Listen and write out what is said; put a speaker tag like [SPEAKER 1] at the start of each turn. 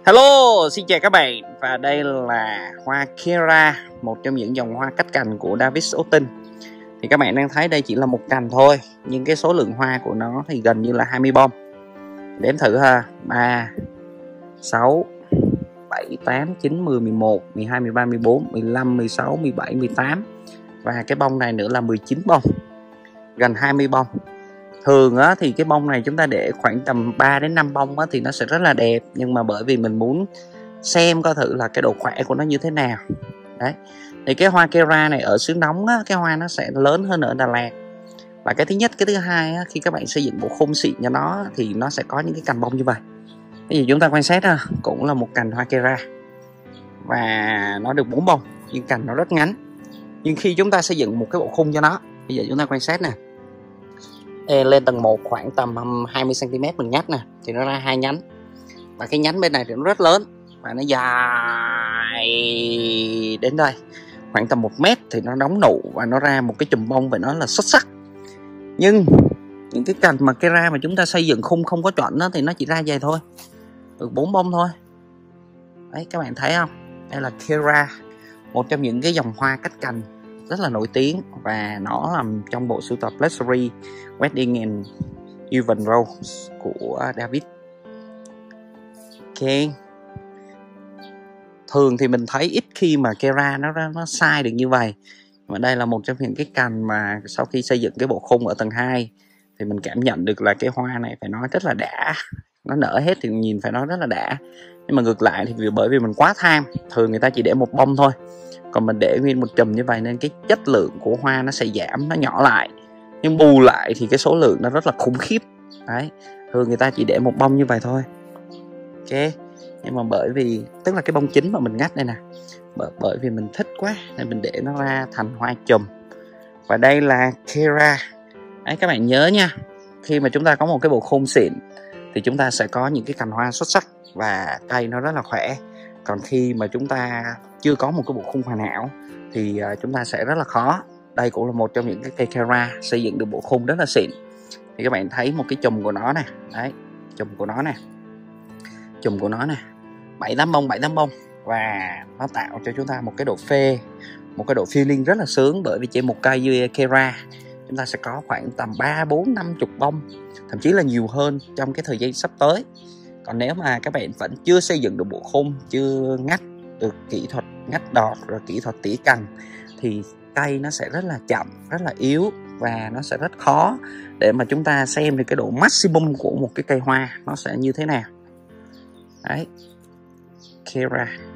[SPEAKER 1] Hello, xin chào các bạn. Và đây là hoa Kera, một trong những dòng hoa cách cành của David Austin. Thì các bạn đang thấy đây chỉ là một cành thôi, nhưng cái số lượng hoa của nó thì gần như là 20 bông. Đếm thử ha, 3, 6, 7, 8, 9, 10, 11, 12, 13, 14, 15, 16, 17, 18. Và cái bông này nữa là 19 bông, gần 20 bông. Thường á, thì cái bông này chúng ta để khoảng tầm 3 đến 5 bông á, thì nó sẽ rất là đẹp. Nhưng mà bởi vì mình muốn xem coi thử là cái độ khỏe của nó như thế nào. Đấy. Thì cái hoa Kera này ở xứ nóng á, cái hoa nó sẽ lớn hơn ở Đà Lạt. Và cái thứ nhất, cái thứ hai á, khi các bạn xây dựng bộ khung xịn cho nó thì nó sẽ có những cái cành bông như vậy. Bây giờ chúng ta quan sát ha, cũng là một cành hoa Kera. Và nó được 4 bông, nhưng cành nó rất ngắn. Nhưng khi chúng ta xây dựng một cái bộ khung cho nó, bây giờ chúng ta quan sát nè. Lên tầng 1 khoảng tầm 20 cm mình ngắt nè thì nó ra 2 nhánh. Và cái nhánh bên này thì nó rất lớn và nó dài đến đây khoảng tầm 1 mét, thì nó đóng nụ và nó ra một cái chùm bông phải nói là xuất sắc. Nhưng những cái cành mà Kera mà chúng ta xây dựng khung không có chuẩn đó, thì nó chỉ ra vậy thôi, được 4 bông thôi. Đấy, các bạn thấy không, đây là Kera, một trong những cái dòng hoa cách cành rất là nổi tiếng, và nó nằm trong bộ sưu tập Luxury Wedding and Event Rose của David. Ok, thường thì mình thấy ít khi mà Kera nó sai được như vậy, mà đây là một trong những cái cành mà sau khi xây dựng cái bộ khung ở tầng 2 thì mình cảm nhận được là cái hoa này phải nói rất là đã. Nó nở hết thì nhìn phải nói rất là đã. Nhưng mà ngược lại thì bởi vì mình quá tham, thường người ta chỉ để một bông thôi, còn mình để nguyên một chùm như vậy nên cái chất lượng của hoa nó sẽ giảm, nó nhỏ lại. Nhưng bù lại thì cái số lượng nó rất là khủng khiếp. Đấy, thường người ta chỉ để một bông như vậy thôi. Ok, nhưng mà bởi vì tức là cái bông chính mà mình ngắt đây nè, bởi vì mình thích quá nên mình để nó ra thành hoa chùm. Và đây là Kera. Đấy, các bạn nhớ nha, khi mà chúng ta có một cái bộ khung xịn thì chúng ta sẽ có những cái cành hoa xuất sắc và cây nó rất là khỏe. Còn khi mà chúng ta chưa có một cái bộ khung hoàn hảo thì chúng ta sẽ rất là khó. Đây cũng là một trong những cái cây Kera xây dựng được bộ khung rất là xịn. Thì các bạn thấy một cái chùm của nó nè, đấy, chùm của nó nè, chùm của nó nè, 7-8 bông, và nó tạo cho chúng ta một cái độ phê, một cái độ feeling rất là sướng. Bởi vì trên một cây như Kera chúng ta sẽ có khoảng tầm 3, 4, 50 bông, thậm chí là nhiều hơn trong cái thời gian sắp tới. Còn nếu mà các bạn vẫn chưa xây dựng được bộ khung, chưa ngắt được kỹ thuật ngắt đọt rồi kỹ thuật tỉa cành, thì cây nó sẽ rất là chậm, rất là yếu, và nó sẽ rất khó để mà chúng ta xem được cái độ maximum của một cái cây hoa nó sẽ như thế nào. Đấy, Kera.